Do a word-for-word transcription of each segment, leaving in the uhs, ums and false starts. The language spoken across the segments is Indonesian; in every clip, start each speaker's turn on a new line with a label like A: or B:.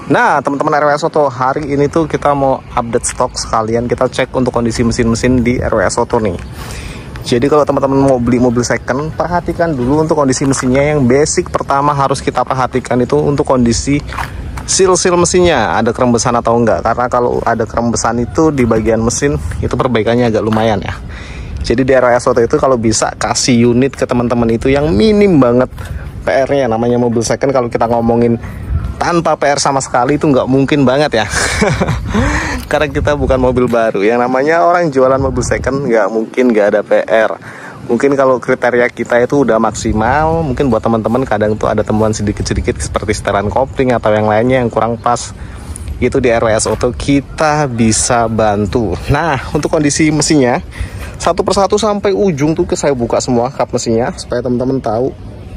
A: Nah teman-teman R W S Auto, hari ini tuh kita mau update stok sekalian kita cek untuk kondisi mesin-mesin di R W S Auto nih. Jadi kalau teman-teman mau beli mobil second, perhatikan dulu untuk kondisi mesinnya. Yang basic pertama harus kita perhatikan itu untuk kondisi seal-seal mesinnya, ada kerembesan atau enggak. Karena kalau ada kerembesan itu di bagian mesin, itu perbaikannya agak lumayan ya. Jadi di R W S Auto itu kalau bisa kasih unit ke teman-teman itu yang minim banget P R-nya. Namanya mobil second, kalau kita ngomongin tanpa P R sama sekali itu nggak mungkin banget ya. Karena kita bukan mobil baru. Yang namanya orang jualan mobil second nggak mungkin nggak ada P R. Mungkin kalau kriteria kita itu udah maksimal, mungkin buat teman-teman kadang tuh ada temuan sedikit-sedikit seperti setelan kopling atau yang lainnya yang kurang pas. Itu di R W S Auto kita bisa bantu. Nah untuk kondisi mesinnya satu persatu sampai ujung tuh saya buka semua kap mesinnya supaya teman-teman tahu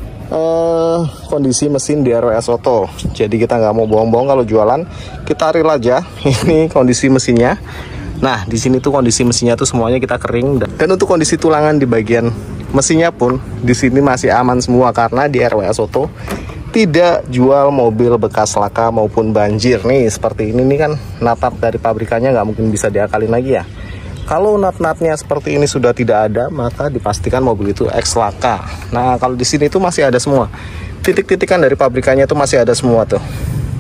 A: Uh, kondisi mesin di R W S Auto. Jadi kita nggak mau bohong-bohong kalau jualan, kita real aja. Ini kondisi mesinnya. Nah di sini tuh kondisi mesinnya tuh semuanya kita kering, dan untuk kondisi tulangan di bagian mesinnya pun di sini masih aman semua karena di R W S Auto tidak jual mobil bekas laka maupun banjir. Nih seperti ini nih kan nat-nat dari pabrikannya nggak mungkin bisa diakalin lagi ya. Kalau nat-natnya seperti ini sudah tidak ada, maka dipastikan mobil itu ex laka. Nah, kalau di sini itu masih ada semua. Titik-titikan dari pabrikannya itu masih ada semua tuh.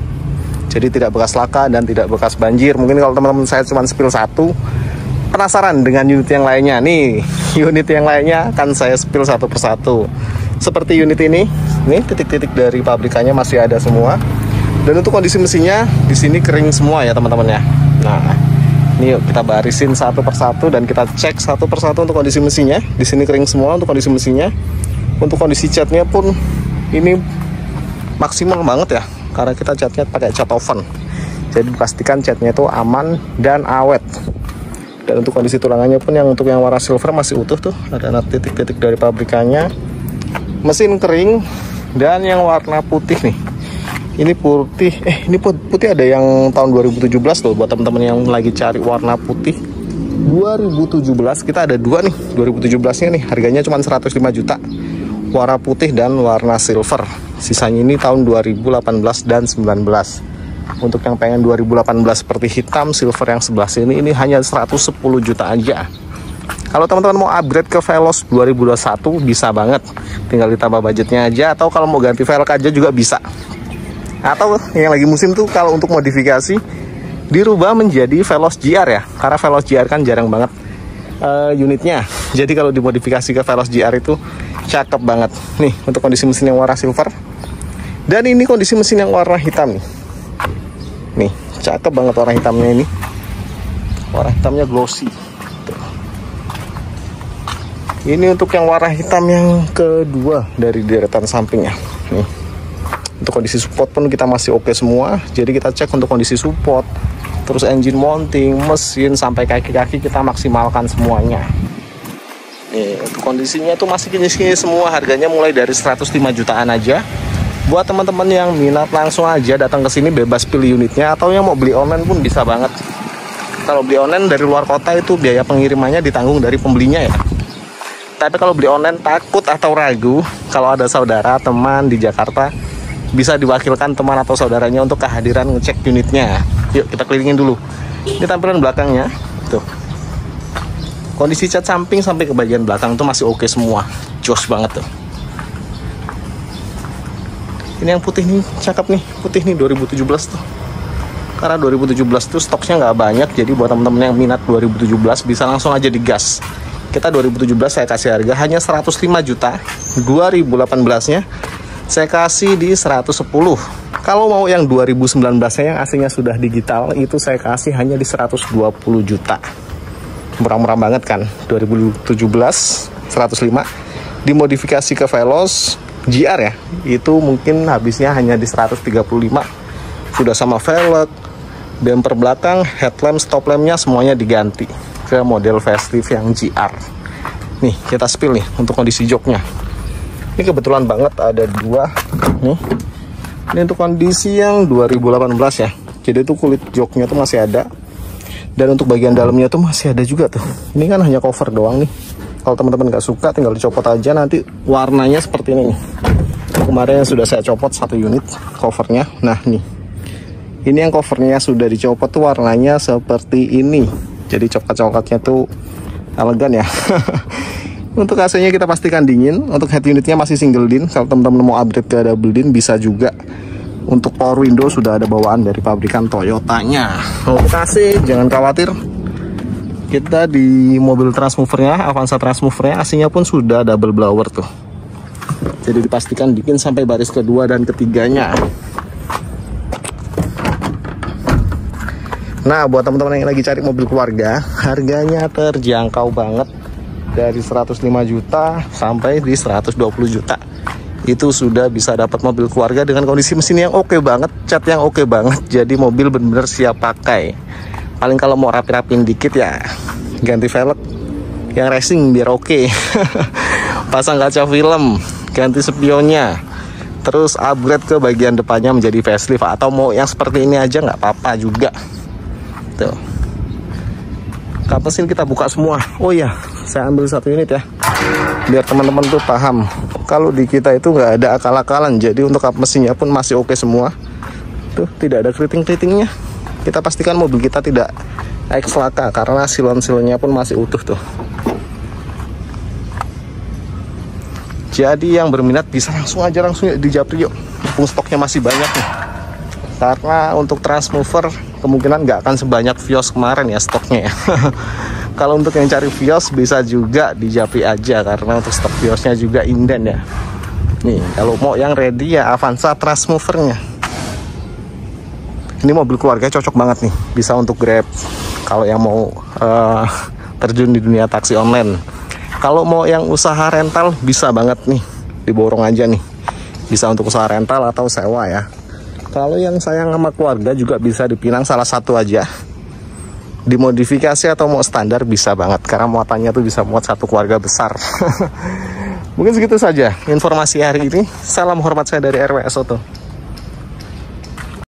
A: Jadi tidak bekas laka dan tidak bekas banjir. Mungkin kalau teman-teman saya cuma spill satu, penasaran dengan unit yang lainnya. Nih, unit yang lainnya akan saya spill satu persatu. Seperti unit ini, nih titik-titik dari pabrikannya masih ada semua. Dan untuk kondisi mesinnya di sini kering semua ya teman-teman ya. Nah, ini yuk kita barisin satu persatu dan kita cek satu persatu untuk kondisi mesinnya. Di sini kering semua untuk kondisi mesinnya. Untuk kondisi catnya pun ini maksimal banget ya, karena kita catnya pakai cat oven. Jadi pastikan catnya itu aman dan awet. Dan untuk kondisi tulangannya pun yang untuk yang warna silver masih utuh tuh, ada titik-titik dari pabrikannya. Mesin kering dan yang warna putih nih. Ini putih, eh ini putih ada yang tahun dua ribu tujuh belas loh, buat teman-teman yang lagi cari warna putih dua ribu tujuh belas. Kita ada dua nih, dua ribu tujuh belas nya nih, harganya cuma seratus lima juta. Warna putih dan warna silver. Sisanya ini tahun dua ribu delapan belas dan sembilan belas. Untuk yang pengen dua ribu delapan belas seperti hitam, silver yang sebelah sini, ini hanya seratus sepuluh juta aja. Kalau teman-teman mau upgrade ke Veloz dua ribu dua puluh satu bisa banget, tinggal ditambah budgetnya aja, atau kalau mau ganti velg aja juga bisa. Atau yang lagi musim tuh kalau untuk modifikasi dirubah menjadi Veloz G R ya, karena Veloz G R kan jarang banget uh, unitnya. Jadi kalau dimodifikasi ke Veloz G R itu cakep banget. Nih untuk kondisi mesin yang warna silver, dan ini kondisi mesin yang warna hitam nih. Nih cakep banget warna hitamnya ini. Warna hitamnya glossy. Tuh. Ini untuk yang warna hitam yang kedua dari deretan sampingnya. Nih. Untuk kondisi support pun kita masih oke semua. Jadi kita cek untuk kondisi support, terus engine mounting, mesin sampai kaki-kaki kita maksimalkan semuanya. Nih, untuk kondisinya itu masih kinis-kinis semua. Harganya mulai dari seratus lima jutaan aja. Buat teman-teman yang minat langsung aja datang ke sini, bebas pilih unitnya, atau yang mau beli online pun bisa banget. Kalau beli online dari luar kota itu biaya pengirimannya ditanggung dari pembelinya ya. Tapi kalau beli online takut atau ragu, kalau ada saudara teman di Jakarta, bisa diwakilkan teman atau saudaranya untuk kehadiran ngecek unitnya. Yuk kita kelilingin dulu. Ini tampilan belakangnya tuh. Kondisi cat samping sampai ke bagian belakang tuh masih oke semua. Jos banget tuh. Ini yang putih nih, cakep nih. Putih nih dua ribu tujuh belas tuh. Karena dua ribu tujuh belas tuh stoknya nggak banyak, jadi buat teman-teman yang minat dua ribu tujuh belas bisa langsung aja digas. Kita dua ribu tujuh belas saya kasih harga hanya seratus lima juta. dua ribu delapan belas nya saya kasih di seratus sepuluh. Kalau mau yang dua ribu sembilan belas nya yang aslinya sudah digital, itu saya kasih hanya di seratus dua puluh juta. Murah-murah banget kan. Dua ribu tujuh belas seratus lima, dimodifikasi ke Veloz G R ya, itu mungkin habisnya hanya di seratus tiga puluh lima. Sudah sama velg, bumper belakang, headlamp, stop lampnya semuanya diganti ke model facelift yang G R. Nih kita spill nih untuk kondisi joknya. Ini kebetulan banget ada dua nih. Ini untuk kondisi yang dua ribu delapan belas ya. Jadi itu kulit joknya tuh masih ada. Dan untuk bagian dalamnya tuh masih ada juga tuh. Ini kan hanya cover doang nih. Kalau teman-teman nggak suka tinggal dicopot aja, nanti warnanya seperti ini. Kemarin yang sudah saya copot satu unit covernya. Nah nih. Ini yang covernya sudah dicopot tuh warnanya seperti ini. Jadi coklat-coklatnya tuh elegan ya. Untuk A C-nya kita pastikan dingin. Untuk head unitnya masih single din. Kalau teman-teman mau upgrade ke double din bisa juga. Untuk power window sudah ada bawaan dari pabrikan Toyotanya. Untuk A C jangan khawatir. Kita di mobil transmovernya, Avanza transmovernya, A C-nya pun sudah double blower tuh. Jadi dipastikan dingin sampai baris kedua dan ketiganya. Nah, buat teman-teman yang lagi cari mobil keluarga, harganya terjangkau banget. Dari seratus lima juta sampai di seratus dua puluh juta. Itu sudah bisa dapat mobil keluarga dengan kondisi mesin yang oke banget, cat yang oke banget. Jadi mobil bener-bener siap pakai. Paling kalau mau rapi-rapiin dikit ya ganti velg yang racing biar oke. Pasang kaca film, ganti spionnya. Terus upgrade ke bagian depannya menjadi facelift. Atau mau yang seperti ini aja nggak apa-apa juga. Tuh. Kap mesin kita buka semua. Oh iya, saya ambil satu unit ya, biar teman-teman tuh paham. Kalau di kita itu nggak ada akal-akalan. Jadi untuk kap mesinnya pun masih oke semua. Tuh, tidak ada keriting-keritingnya. Kita pastikan mobil kita tidak ekslaka karena silon-silonnya pun masih utuh tuh. Jadi yang berminat bisa langsung aja langsung di Japri yuk. Mumpung stoknya masih banyak nih. Karena untuk transmover kemungkinan nggak akan sebanyak Vios kemarin ya stoknya ya. Kalau untuk yang cari Vios bisa juga di Japri aja karena untuk stok Viosnya juga inden ya. Nih kalau mau yang ready ya Avanza transmovernya. Ini mobil keluarga cocok banget nih, bisa untuk Grab. Kalau yang mau uh, terjun di dunia taksi online. Kalau mau yang usaha rental bisa banget nih, diborong aja nih. Bisa untuk usaha rental atau sewa ya. Kalau yang sayang sama keluarga juga bisa dipinang salah satu aja. Dimodifikasi atau mau standar bisa banget. Karena muatannya tuh bisa muat satu keluarga besar. Mungkin segitu saja informasi hari ini. Salam hormat saya dari R W S Auto.